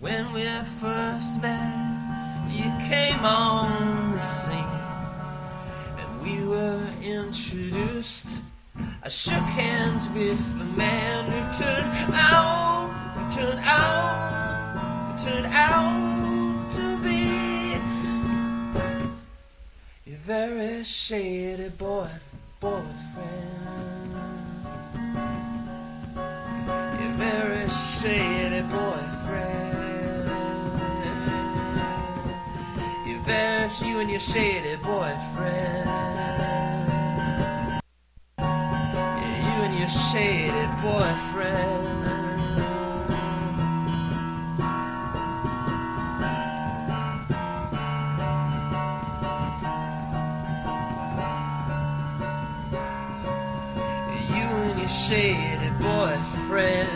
When we first met, you came on the scene, and we were introduced. I shook hands with the man who turned out to be a very shady boyfriend. A very shady boyfriend. You and your shady boyfriend. Yeah, you and your shady boyfriend. You and your shady boyfriend.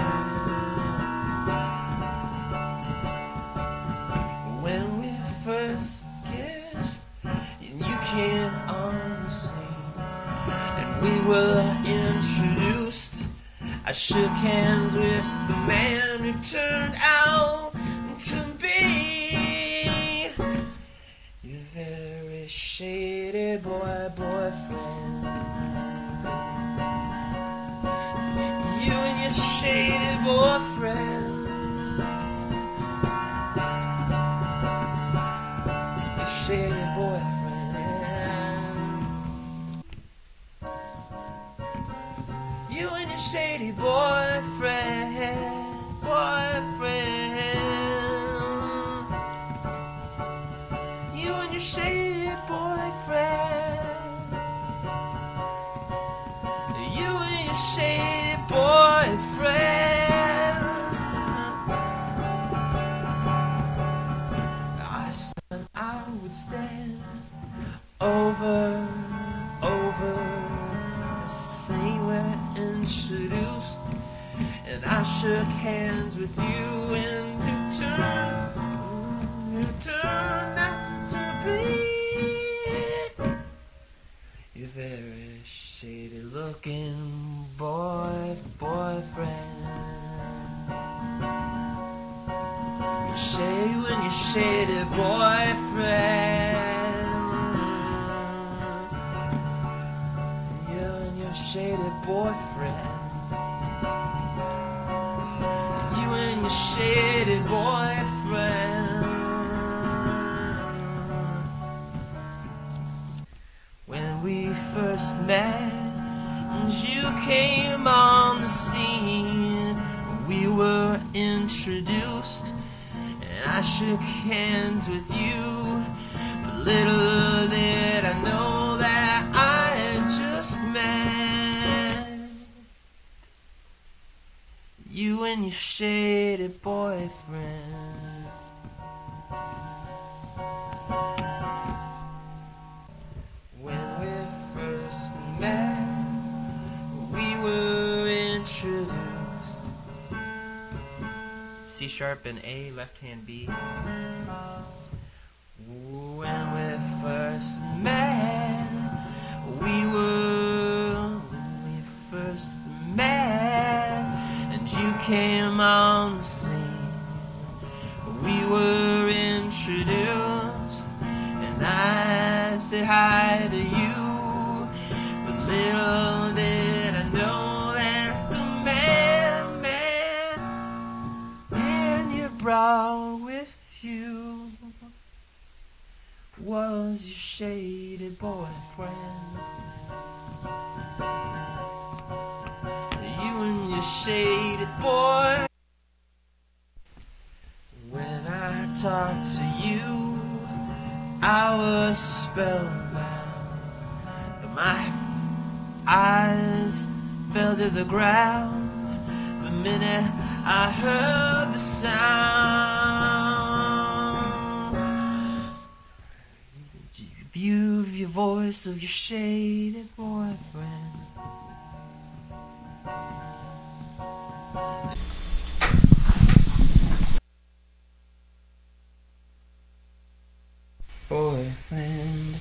When we first kissed, and you came on the scene, and we were introduced. I shook hands with the man who turned out to be your very shady boyfriend. You and your shady boyfriend. Shady boyfriend. You and your shady boyfriend. You and your shady boyfriend. You and your shady boyfriend. I would stand over the scene we're introduced, and I shook hands with you, and who turned out to be your very shady looking boyfriend. You and your shady boyfriend. You and your shady boyfriend. You and your shady boyfriend. When we first met, and you came on the scene, we were introduced. I shook hands with you, but little did I know that I had just met you and your shady boyfriend. When we first met, we were introduced. C sharp and A, left hand B. When we first met, and you came on the scene. We were introduced, and I said hi to you, but little did I know that the man you brought with you was your shady boyfriend. You and your shady boy. When I talked to you, I was spellbound, but my eyes fell to the ground the minute I heard the sound. View of your voice of your shady boyfriend. Boyfriend.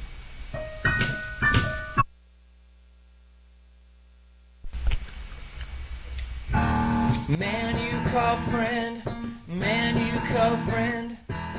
Man you call friend, man you call friend.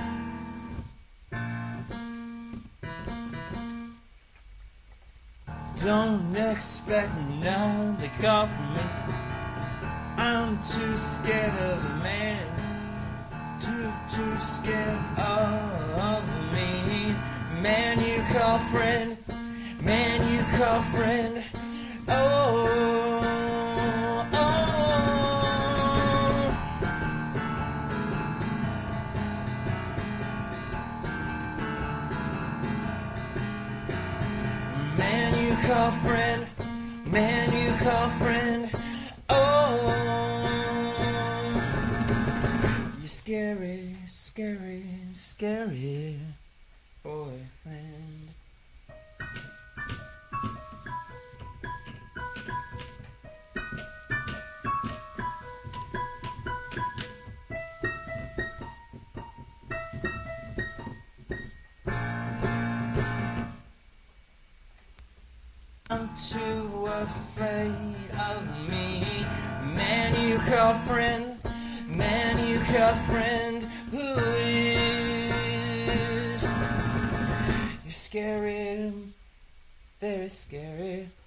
Don't expect another call from me. I'm too scared of the man. Too scared of me. Man you call friend. Man you call friend. Oh. Man you call friend, man you call friend, oh. You're scary, scary, scary boyfriend. I'm too afraid of me. Man you call friend, man you call friend, who is? You're scary, very scary.